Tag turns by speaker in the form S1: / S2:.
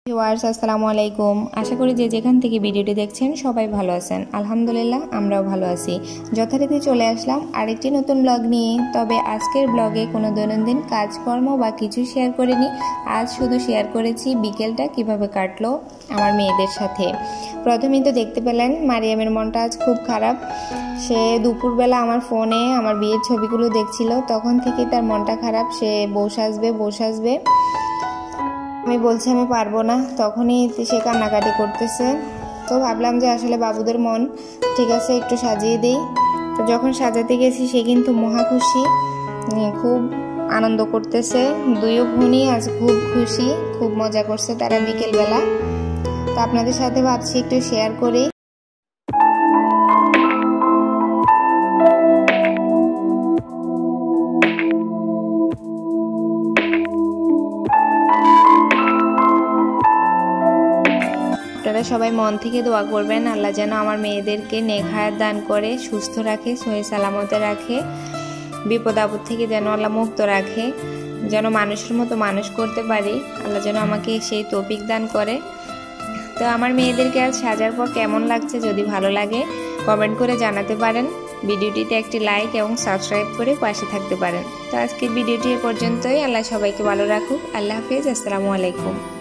S1: Viewers আসসালামু আলাইকুম। আশা করি যে যেখান থেকে ভিডিওটি দেখছেন সবাই ভালো আছেন। আলহামদুলিল্লাহ আমরাও ভালো আছি। যথারীতি চলে আসলাম আরেকটি নতুন ব্লগ নিয়ে। তবে আজকের ব্লগে কোনো দৈনন্দিন কাজকর্ম বা কিছু শেয়ার করিনি। আজ শুধু শেয়ার করেছি বিকেলটা কিভাবে কাটলো আমার মেয়েদের সাথে। প্রথমেই তো দেখতে পেলেন মারিয়ামের মনটা আজ খুব খারাপ। সে দুপুরবেলা আমার ফোনে আমার বিয়ের ছবিগুলো দেখছিল, তখন থেকেই তার মনটা খারাপ। সে বউ সাজবে। আমি বলছি আমি পারবো না, তখনই সে কান্নাকাটি করতেছে। তো ভাবলাম যে আসলে বাবুদের মন, ঠিক আছে একটু সাজিয়ে দেই। তো যখন সাজাতে গেছি সে কিন্তু মহা খুশি, খুব আনন্দ করতেছে। দুই বোনই আজ খুব খুশি, খুব মজা করছে তারা বিকেলবেলা। তো আপনাদের সাথে ভাবছি একটু শেয়ার করি। আপনারা সবাই মন থেকে দোয়া করবেন আল্লাহ যেন আমার মেয়েদেরকে নেক হায়াত দান করে, সুস্থ রাখে, সহি সালামতে রাখে, বিপদ আপদ থেকে যেন আল্লাহ মুক্ত রাখে, যেন মানুষের মতো মানুষ করতে পারি। আল্লাহ যেন আমাকে সেই তৌফিক দান করে। তো আমার মেয়েদেরকে আজ সাজার পর কেমন লাগছে, যদি ভালো লাগে কমেন্ট করে জানাতে পারেন। ভিডিওটিতে একটি লাইক এবং সাবস্ক্রাইব করে পাশে থাকতে পারেন। তো আজকের ভিডিওটি এ পর্যন্তই। আল্লাহ সবাইকে ভালো রাখুক। আল্লাহ হাফেজ। আসসালামু আলাইকুম।